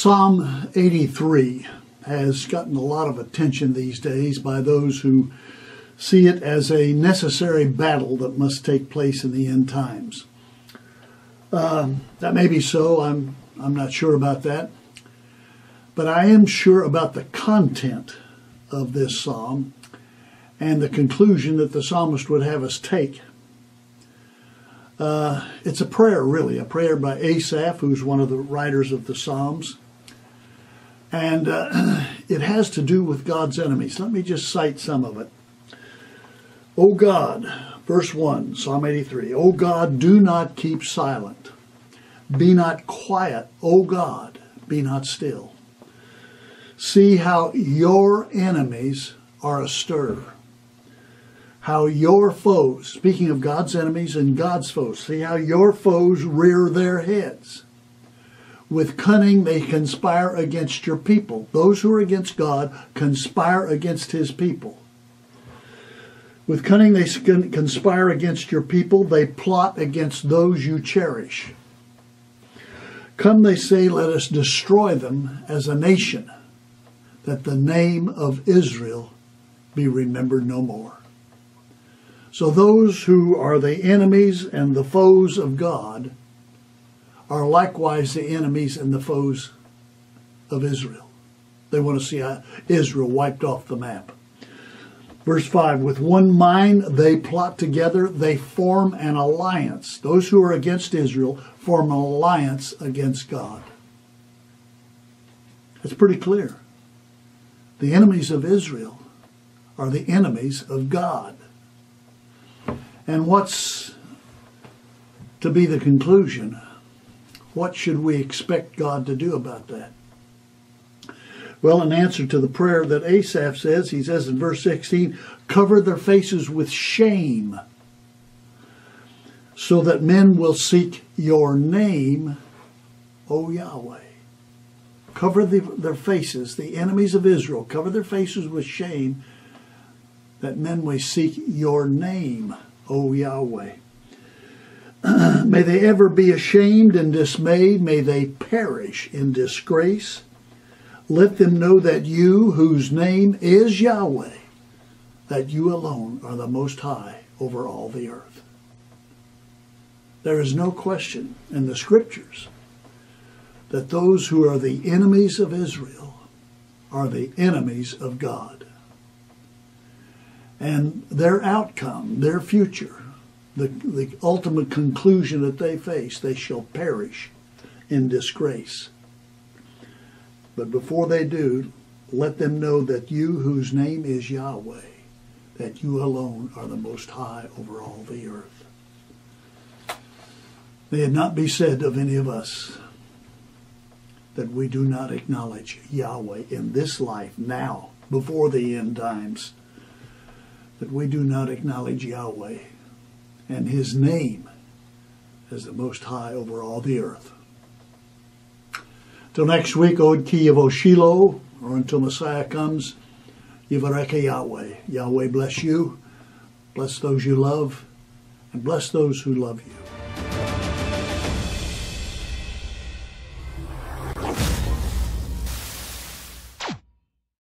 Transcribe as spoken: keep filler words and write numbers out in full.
Psalm eighty-three has gotten a lot of attention these days by those who see it as a necessary battle that must take place in the end times. Um, that may be so. I'm I'm not sure about that. But I am sure about the content of this psalm and the conclusion that the psalmist would have us take. Uh, it's a prayer, really, a prayer by Asaph, who's one of the writers of the Psalms. And uh, it has to do with God's enemies. Let me just cite some of it. O God, verse one, Psalm eighty-three, O God, do not keep silent. Be not quiet, O God, be not still. See how your enemies are astir. How your foes, speaking of God's enemies and God's foes, see how your foes rear their heads. With cunning they conspire against your people. Those who are against God conspire against his people. With cunning they conspire against your people. They plot against those you cherish. Come, they say, let us destroy them as a nation, that the name of Israel be remembered no more. So those who are the enemies and the foes of God are likewise the enemies and the foes of Israel. They want to see Israel wiped off the map. Verse five, with one mind they plot together, they form an alliance. Those who are against Israel form an alliance against God. It's pretty clear. The enemies of Israel are the enemies of God. And what's to be the conclusion? What should we expect God to do about that? Well, in answer to the prayer that Asaph says, he says in verse sixteen, cover their faces with shame, so that men will seek your name, O Yahweh. Cover the, their faces, the enemies of Israel, cover their faces with shame, that men may seek your name, O Yahweh. May they ever be ashamed and dismayed. May they perish in disgrace. Let them know that you, whose name is Yahweh, that you alone are the Most High over all the earth. There is no question in the Scriptures that those who are the enemies of Israel are the enemies of God. And their outcome, their future, the, the ultimate conclusion that they face, they shall perish in disgrace. But before they do, let them know that you, whose name is Yahweh, that you alone are the Most High over all the earth. May it not be said of any of us that we do not acknowledge Yahweh in this life now, before the end times, that we do not acknowledge Yahweh and his name as the Most High over all the earth. Till next week, Od Ki Yavo Shiloh, or until Messiah comes, Yivareke Yahweh. Yahweh bless you, bless those you love, and bless those who love you.